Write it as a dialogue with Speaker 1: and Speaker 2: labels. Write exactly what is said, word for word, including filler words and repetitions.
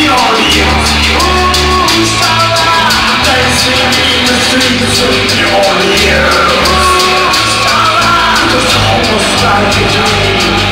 Speaker 1: Orleans. Ooh, Starlight, dancing in the streets of New Orleans. Starlight, it's almost like a dream.